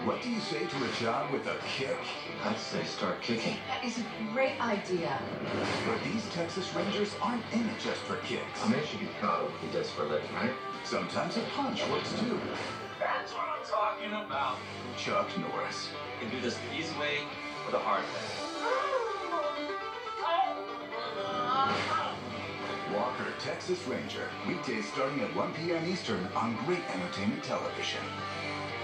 What do you say to a job with a kick? I'd say start kicking. That is a great idea. But these Texas Rangers aren't in it just for kicks. A man should be proud of what he does for a living, right? Sometimes a punch works too. That's what I'm talking about. Chuck Norris. You can do this the easy way or the hard way. Walker, Texas Ranger. Weekdays starting at 1 p.m. Eastern on Great Entertainment Television.